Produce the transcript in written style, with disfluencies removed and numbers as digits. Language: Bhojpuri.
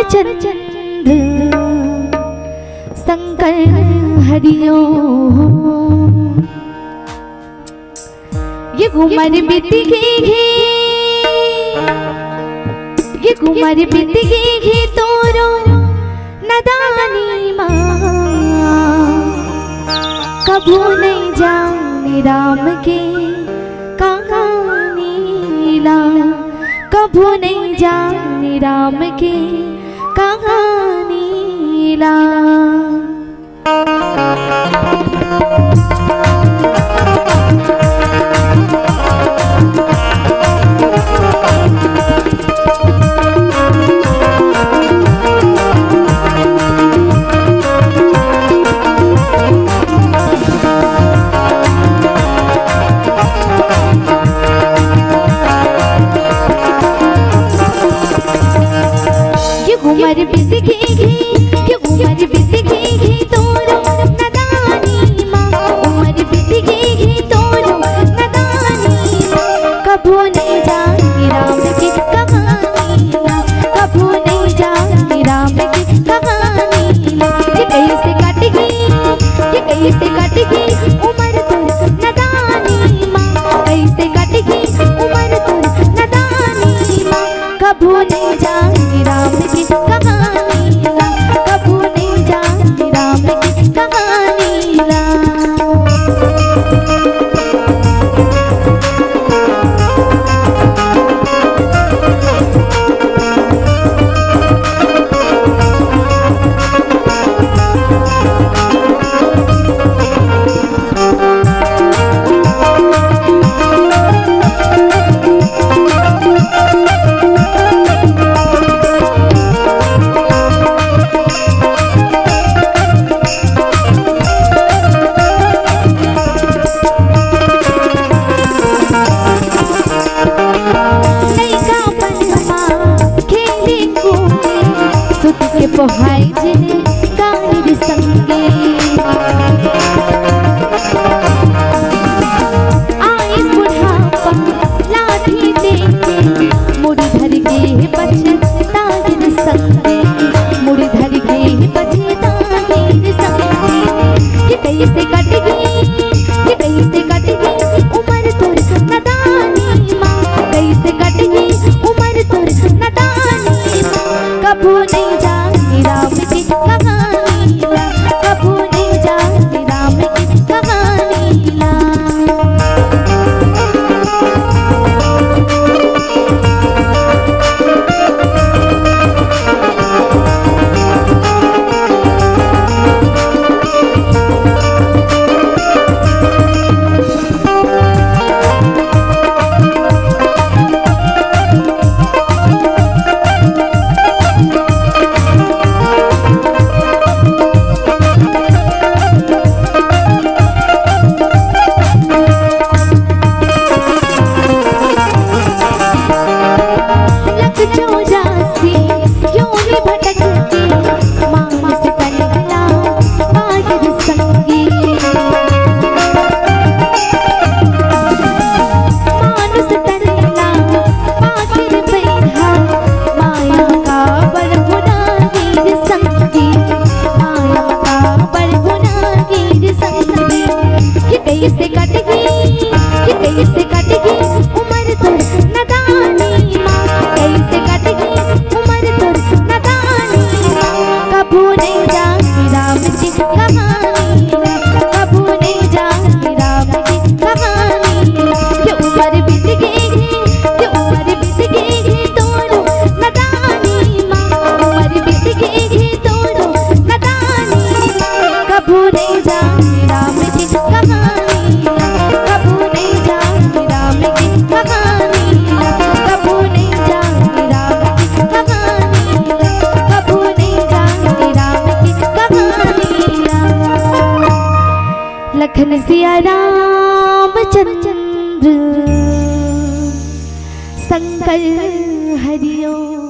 रामचंद्र शंकर हरिओ। ये उमर बीत गई, ये उमर बीत गई तोरो नदानी माँ। कभू नहीं जाने राम के कहानी ला, कभू नहीं जाने राम के कहानी ला। उमर बीत गई, ये उमर बीत गई तोरो नदानी माँ। उमर बीत गई तोरो नदानी माँ। कभू नहीं जाने राम की कहानी ला, कभू नहीं जाने राम की कहानी ला। ये कैसे कट गई, ये कैसे कट गई उमर तोर नदानी माँ। कैसे कट गई उमर तोर नदानी माँ। कभू नहीं जाने राम की कहानी ला, कभू नहीं जाने राम की कहानी ला। पोहाई जिने कालिर संगे आए बुढ़ापा लाठी देके मुड़ी धर के बचे तागिर संगे, मुड़ी धर के बचे तागिर संगे। ये कैसे कट गई, ये कैसे कट गई उमर तोर नदानी माँ। कैसे कट गई उमर तोर नदानी माँ। कभू नहीं जाने राम की कहानी ला, कभू नहीं जाने राम की कहानी ला। कैसे कट गई, ये कैसे कट गई उमर तोर नदानी माँ। कैसे कट गई उमर तोर नदानी माँ। कभू नहीं जाने राम की कहानी ला, कभू नहीं जाने राम की कहानी ला। ये उमर बीत गई, ये उमर बीत गई तोरो नदानी माँ। उमर बीत गई तोरो नदानी माँ। कभू नहीं जाने राम की कहानी ला, कभू नहीं जाने राम की कहानी ला, कभू नहीं जाने राम की कहानी ला, कभू नहीं जाने राम की कहानी ला। लखन सिया रामचंद्र शंकर हरिओ।